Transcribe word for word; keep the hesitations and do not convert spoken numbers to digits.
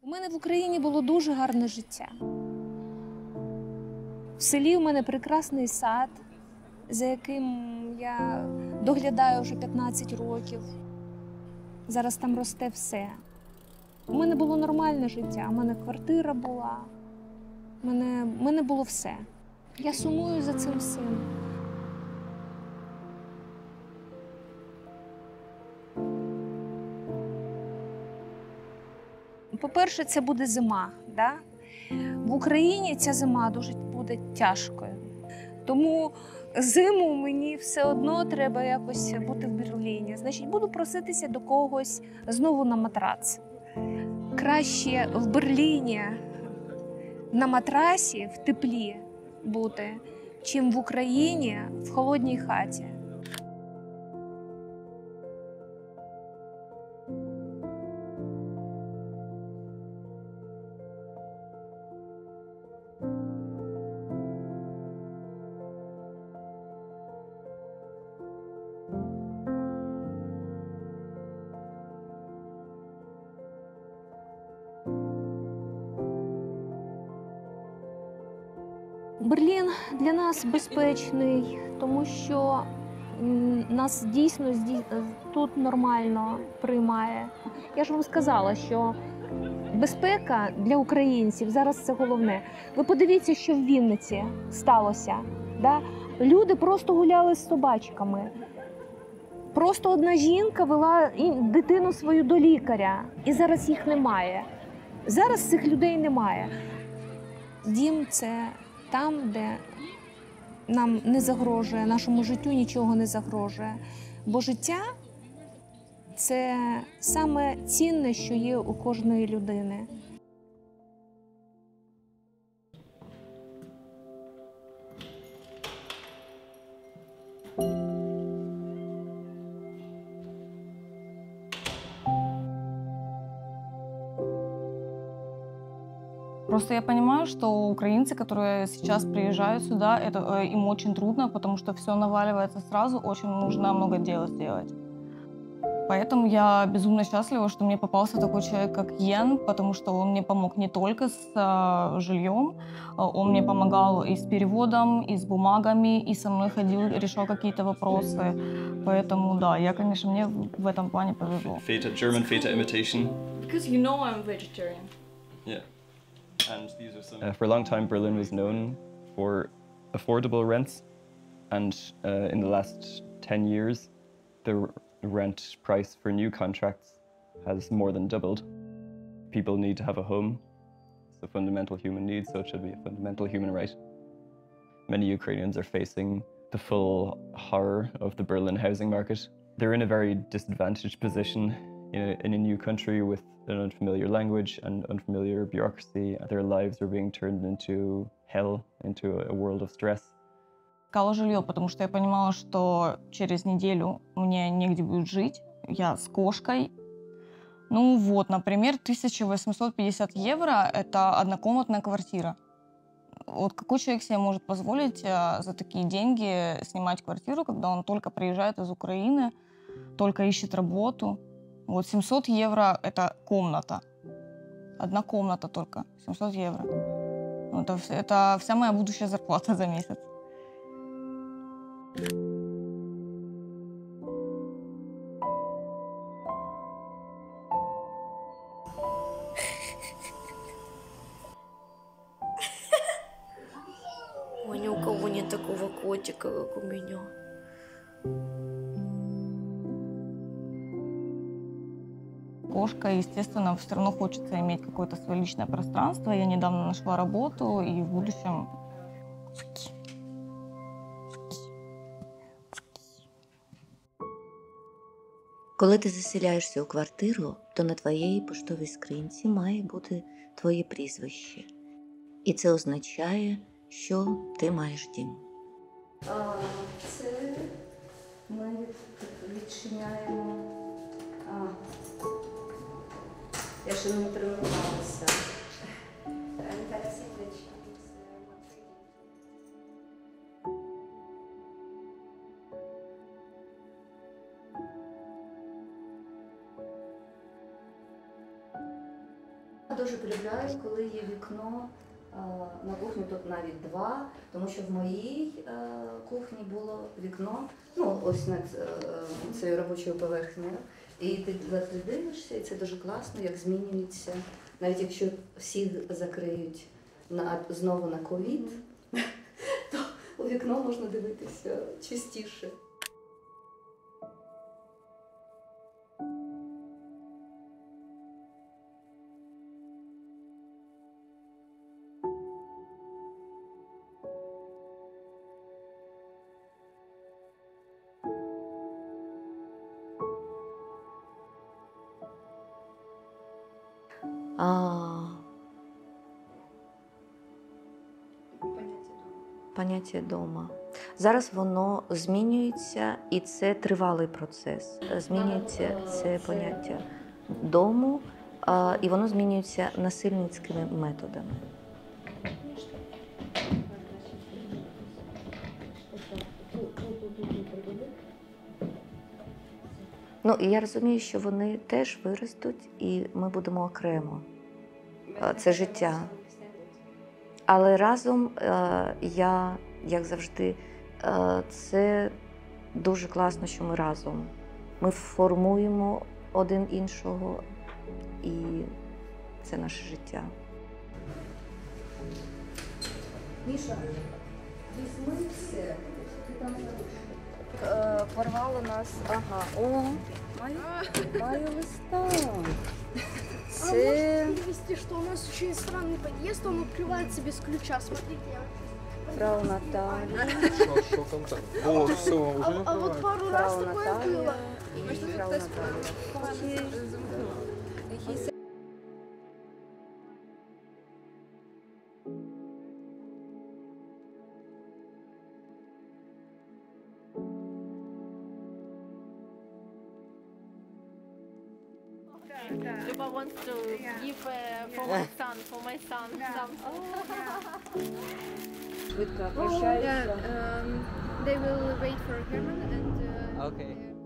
У мене в Україні було дуже гарне життя. В селі у мене прекрасний сад, за яким я доглядаю вже п'ятнадцять років. Зараз там росте все. У мене було нормальне життя, у мене квартира була, у мене, у мене було все. Я сумую за цим всім. По-перше, це буде зима. Да? В Україні ця зима дуже буде тяжкою. Тому зиму мені все одно треба якось бути в Берліні. Значить, буду проситися до когось знову на матрац. Краще в Берліні на матрасі в теплі бути, чим в Україні в холодній хаті. Берлін для нас безпечний, тому що нас дійсно тут нормально приймає. Я ж вам сказала, що безпека для українців зараз це головне. Ви подивіться, що в Вінниці сталося. Да? Люди просто гуляли з собачками. Просто одна жінка вела дитину свою до лікаря, і зараз їх немає. Зараз цих людей немає. Дім – це там, де нам не загрожує, нашому життю нічого не загрожує. Бо життя – це саме цінне, що є у кожної людини. Просто я понимаю, что украинцы, которые сейчас приезжают сюда, это, им очень трудно, потому что все наваливается сразу, очень нужно много дела сделать. Поэтому я безумно счастлива, что мне попался такой человек, как Йен, потому что он мне помог не только с а, жильем, он мне помогал и с переводом, и с бумагами, и со мной ходил, решал какие-то вопросы. Поэтому, да, я, конечно, мне в этом плане повезло. Feta, German feta imitation. Because you know I'm vegetarian. Yeah. And these are some... Uh, for a long time, Berlin was known for affordable rents. And uh, in the last ten years, the rent price for new contracts has more than doubled. People need to have a home. It's a fundamental human need, so it should be a fundamental human right. Many Ukrainians are facing the full horror of the Berlin housing market. They're in a very disadvantaged position in a, in a new country with an unfamiliar language and unfamiliar bureaucracy. Their lives are being turned into hell, into a world of stress. Искала жилье, потому что я понимала, что через неделю мне негде будет жить. Я с кошкой. Ну вот, например, тысяча восемьсот пятьдесят евро – это однокомнатная квартира. Вот какой человек себе может позволить за такие деньги снимать квартиру, когда он только приезжает из Украины, только ищет работу? Вот семьсот евро – это комната. Одна комната только, семьсот евро. Это, это вся моя будущая зарплата за месяц. Ой, ни у кого нет такого котика, как у меня. Кошка, естественно, все равно хочется иметь какое-то свое личное пространство. Я недавно нашла работу, и в будущем... Коли ти заселяєшся у квартиру, то на твоїй поштовій скринці має бути твоє прізвище. І це означає, що ти маєш дім. А, це ми відчиняємо. А, я ще не тренувалася. дуже полюбляю, коли є вікно е, на кухні, тут навіть два, тому що в моїй е, кухні було вікно, ну ось над е, цією робочою поверхнею. І ти, ти дивишся, і це дуже класно, як змінюється. Навіть якщо всі закриють на, знову на ковід, то у вікно можна дивитися частіше. А, поняття дома. Зараз воно змінюється, і це тривалий процес. Змінюється це поняття дому, а, і воно змінюється насильницькими методами. Ну, і я розумію, що вони теж виростуть, і ми будемо окремо. Це життя. Але разом е, я, як завжди, е, це дуже класно, що ми разом. Ми формуємо один іншого, і це наше життя. Міша, візьми все. Порвало нас. Ага. О, маю, маю листа. А можете перевести, что у нас очень странный подъезд, он открывается без ключа. Смотрите, я... Фрау Наталья. Що, що там так? О, все, вже А, а вот пару раз Фрау такое Наталья. было. І фрау Наталья. Luba wants to give uh, for my son, for my son something. Швидко Yeah, прощаюся. um, they will wait for Herman and... Uh, Окей.